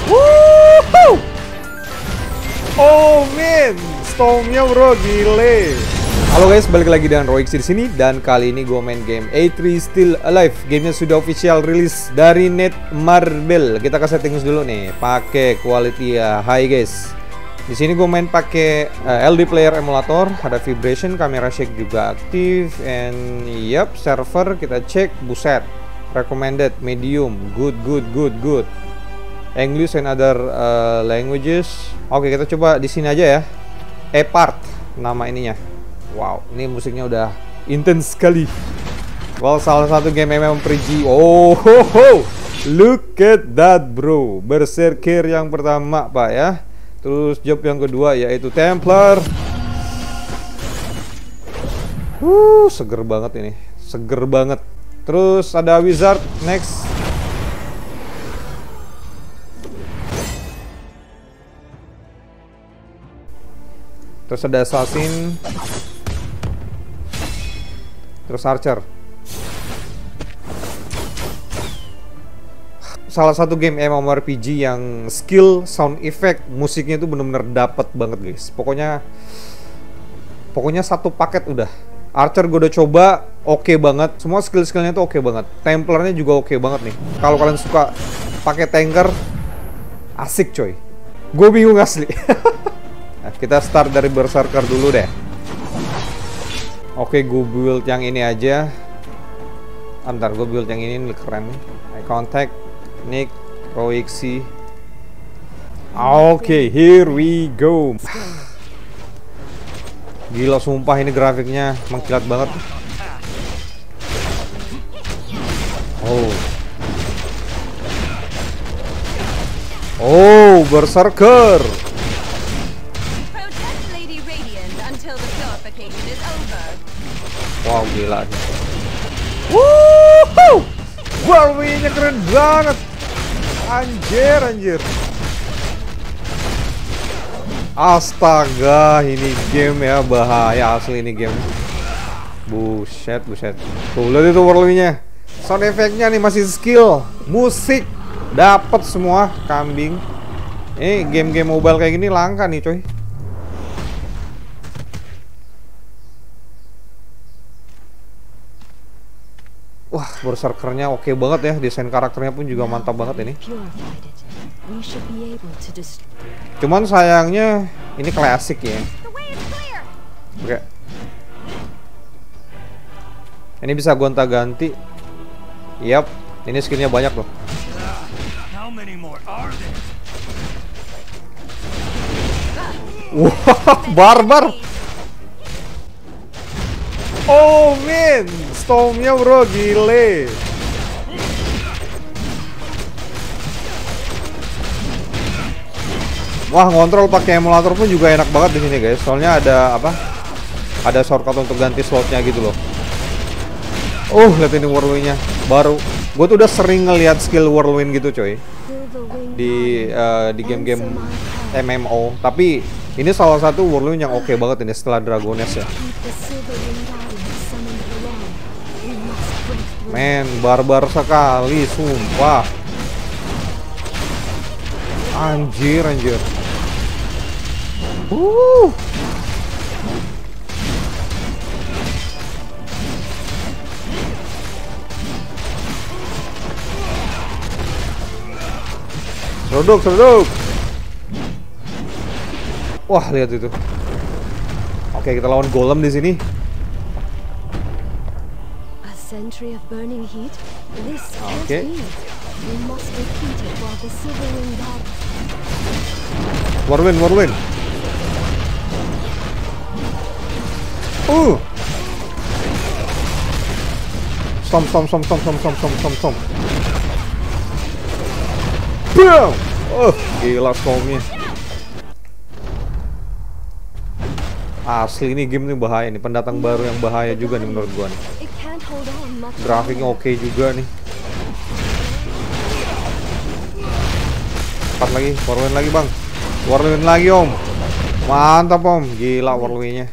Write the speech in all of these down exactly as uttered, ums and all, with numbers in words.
Woohoo! Oh man, stormnya bro, gile. Halo guys, balik lagi dengan Royx di sini dan kali ini gue main game A three Still Alive. Gamenya sudah official rilis dari Netmarble. Kita ke settings dulu nih, pakai quality ya high guys. Di sini gue main pakai uh, L D player emulator, ada vibration, kamera shake juga aktif, and yep, server kita cek, buset, recommended medium, good good good good. English and other uh, languages. Oke, kita coba di sini aja ya. E-part nama ininya. Wow, ini musiknya udah intens sekali. Well, salah satu game M M O R P G. Oh, ho, ho. Look at that, bro. Berserker yang pertama, Pak ya. Terus job yang kedua yaitu Templar. Uh, seger banget ini. Seger banget. Terus ada Wizard next. Terus ada Assassin. Terus Archer. Salah satu game M M O R P G yang skill, sound effect, musiknya itu bener-bener dapet banget guys. Pokoknya Pokoknya satu paket udah. Archer gue udah coba, oke okay banget. Semua skill-skillnya tuh oke okay banget. Templarnya juga oke okay banget nih. Kalau kalian suka pakai tanker, asik coy. Gue bingung asli. Nah, kita start dari Berserker dulu deh. Oke, gue build yang ini aja. Antar gue build yang ini, ini keren nih. I contact Nick Royxy. Oke, here we go. Gila sumpah ini grafiknya mengkilat banget. Oh. Oh, Berserker. Wow, gila. Wuhuu! Warwinya keren banget. Anjir, anjir. Astaga, ini game ya, bahaya asli ini game. Buset, buset. Tuh, lihat itu Warwinya. Sound effect-nya nih masih skill. Musik dapat semua, kambing. Eh, game-game mobile kayak gini langka nih, coy. Wah, Berserkernya oke banget ya, desain karakternya pun juga mantap banget ini. Cuman sayangnya ini klasik ya. Oke. Ini bisa gonta-ganti. Yap, ini skinnya banyak loh. Wah, barbar. Oh man, stormnya bro, gile. Wah, ngontrol pakai emulator pun juga enak banget di sini guys. Soalnya ada apa? Ada shortcut untuk ganti slotnya gitu loh. Oh, lihat ini whirlwind-nya. Baru, gue tuh udah sering ngeliat skill whirlwind gitu coy. Di uh, di game-game M M O. Tapi ini salah satu whirlwind yang oke banget ini setelah Dragoness ya. Men, barbar sekali, sumpah. Anjir, anjir. Uh. Seruduk, seruduk. Wah, lihat itu. Oke, kita lawan golem di sini. Century of burning heat. This okay. We must repeat it while the silver ring god. Whirlwind, whirlwind. Uh. Stomp, stomp, stomp, stomp, stomp, stomp, stomp, stomp, stomp. Boom. Oh, gila stormnya. Asli ini game ini bahaya nih, pendatang baru yang bahaya juga nih menurut gua nih. Grafiknya oke okay juga nih. Empat lagi, whirlwind lagi bang. Whirlwind lagi om. Mantap om, gila whirlwind-nya.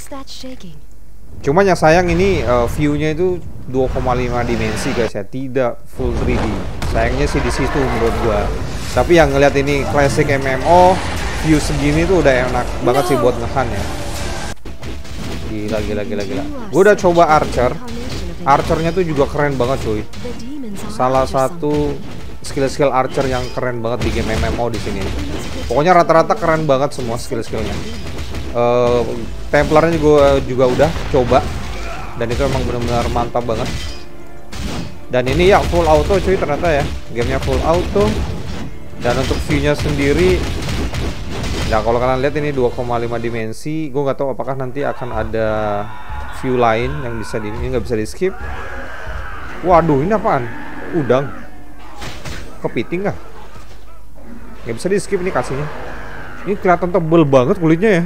Cuman yang sayang ini uh, view-nya itu dua koma lima dimensi guys ya, tidak full tiga D. Sayangnya sih di situ menurut gua. Tapi yang ngeliat ini classic M M O view segini tuh udah enak banget sih buat ngehan ya. Gila gila gila gila. Gue udah coba Archer. Archernya tuh juga keren banget cuy. Salah satu skill-skill Archer yang keren banget di game M M O di sini. Pokoknya rata-rata keren banget semua skill-skillnya. Uh, Templarnya juga juga udah coba dan itu emang benar-benar mantap banget. Dan ini ya full auto cuy ternyata ya. Gamenya full auto. Dan untuk view-nya sendiri, nah kalau kalian lihat ini dua koma lima dimensi, gue nggak tahu apakah nanti akan ada view lain yang bisa di ini nggak bisa di skip. Waduh, ini apaan? Udang. Kepiting kah? Nggak bisa di skip ini kasihnya. Ini kelihatan tebel banget kulitnya ya.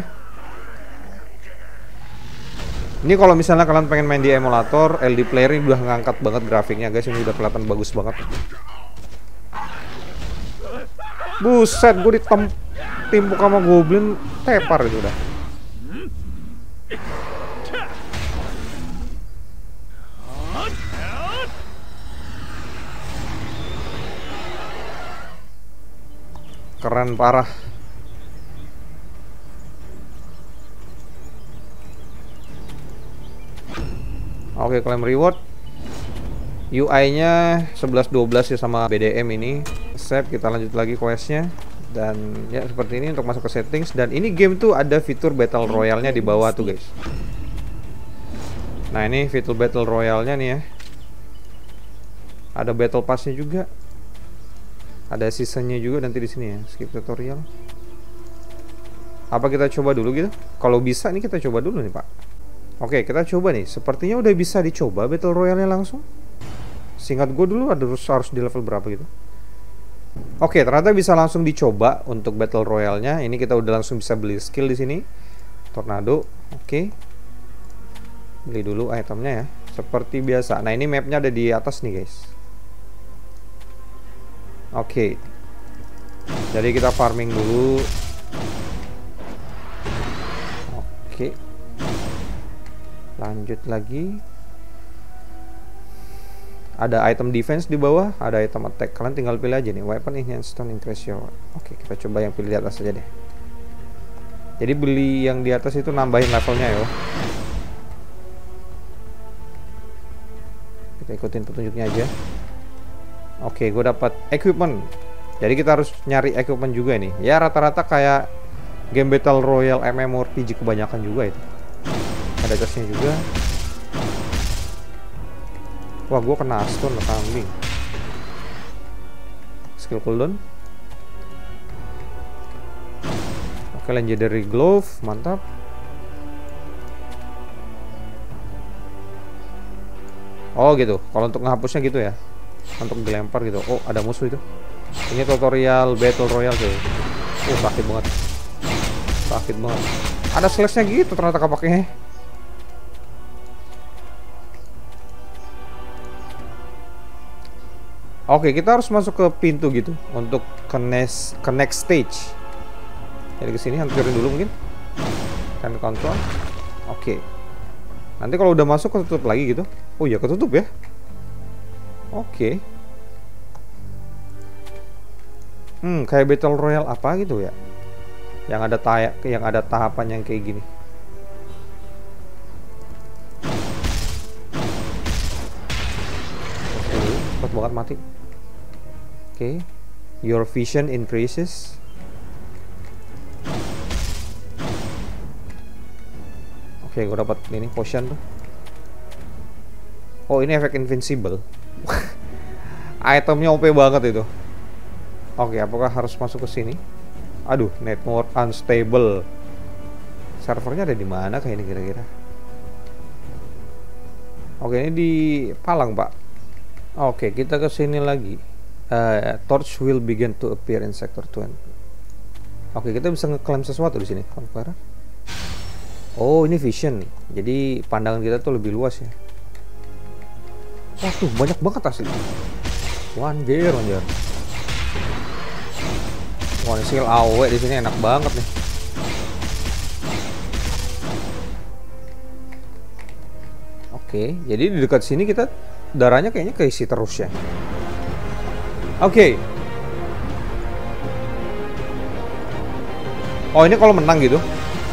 Ini kalau misalnya kalian pengen main di emulator, L D player ini udah ngangkat banget grafiknya guys, ini udah kelihatan bagus banget. Buset, gue ditimpuk sama goblin, tepar itu udah. Keren parah. Oke, klaim reward. U I-nya sebelas dua belas ya sama B D M ini. Save, kita lanjut lagi quest-nya. Dan ya seperti ini untuk masuk ke settings. Dan ini game tuh ada fitur Battle Royale-nya di bawah tuh guys. Nah ini fitur Battle Royale-nya nih ya. Ada Battle Pass-nya juga. Ada season-nya juga nanti di sini ya. Skip tutorial. Apa kita coba dulu gitu? Kalau bisa nih kita coba dulu nih pak. Oke kita coba nih. Sepertinya udah bisa dicoba Battle Royale-nya langsung. Singkat gue dulu harus harus di level berapa gitu. Oke, ternyata bisa langsung dicoba untuk Battle Royale-nya. Ini kita udah langsung bisa beli skill di sini. Tornado. Oke. Beli dulu itemnya ya. Seperti biasa. Nah, ini mapnya ada di atas nih, guys. Oke. Jadi kita farming dulu. Oke. Lanjut lagi. Ada item defense di bawah, ada item attack. Kalian tinggal pilih aja nih. Weapon enhance stone increase your. Oke, kita coba yang pilih di atas aja deh. Jadi beli yang di atas itu nambahin levelnya ya. Kita ikutin petunjuknya aja. Oke, gue dapat equipment. Jadi kita harus nyari equipment juga nih. Ya rata-rata kayak game Battle Royale MMORPG kebanyakan juga itu. Ada chestnya juga. Wah, gue kena stun kambing. Skill cooldown. Oke, legendary glove, mantap. Oh gitu. Kalau untuk ngehapusnya gitu ya. Untuk dilempar gitu. Oh, ada musuh itu. Ini tutorial Battle Royale tuh. Oh, sakit banget. Sakit banget. Ada slashnya gitu ternyata kapaknya. Oke, kita harus masuk ke pintu gitu untuk ke next, ke next stage. Jadi ke sini hancurin dulu mungkin. Kan kontrol. Oke. Nanti kalau udah masuk ketutup lagi gitu. Oh iya, ketutup ya. Oke. Hmm, kayak Battle Royale apa gitu ya. Yang ada tayak, yang ada tahapan yang kayak gini. Oke, cepat banget mati. Oke, okay. Your vision increases. Oke, okay, gue dapat ini potion tuh. Oh, ini efek invincible. Itemnya O P banget itu. Oke, okay, apakah harus masuk ke sini? Aduh, network unstable. Servernya ada di mana kayak ini kira-kira? Oke, okay, ini di Palang, Pak. Oke, okay, kita ke sini lagi. Uh, torch will begin to appear in sector twenty. Oke, okay, kita bisa ngeklaim sesuatu di sini. Oh, ini vision. Jadi pandangan kita tuh lebih luas ya. Wah, tuh banyak banget asli. Wanjir, wanjir. Wah, ini skill A W di sini enak banget nih. Oke, okay, jadi di dekat sini kita darahnya kayaknya keisi terus ya. Oke, okay. Oh, ini kalau menang gitu.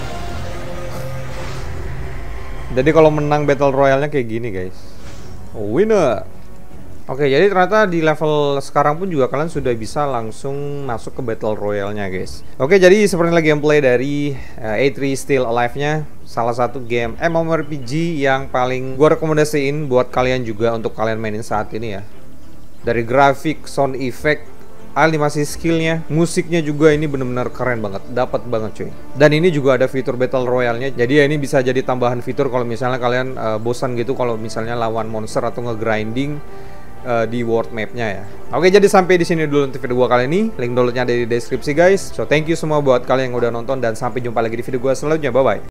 Jadi kalau menang battle royale-nya kayak gini, guys. Oh, winner. Oke, jadi ternyata di level sekarang pun juga kalian sudah bisa langsung masuk ke battle royale-nya, guys. Oke, jadi seperti lagi gameplay dari uh, A three Still Alive-nya, salah satu game MMORPG yang paling gua rekomendasiin buat kalian juga untuk kalian mainin saat ini ya. Dari grafik, sound effect, animasi skillnya, musiknya juga ini bener-bener keren banget, dapat banget cuy. Dan ini juga ada fitur battle royale-nya, jadi ya ini bisa jadi tambahan fitur kalau misalnya kalian uh, bosan gitu kalau misalnya lawan monster atau nge-grinding uh, di world map-nya ya. Oke, jadi sampai di sini dulu untuk video gua kali ini. Link downloadnya ada di deskripsi guys. So thank you semua buat kalian yang udah nonton dan sampai jumpa lagi di video gua selanjutnya. Bye bye.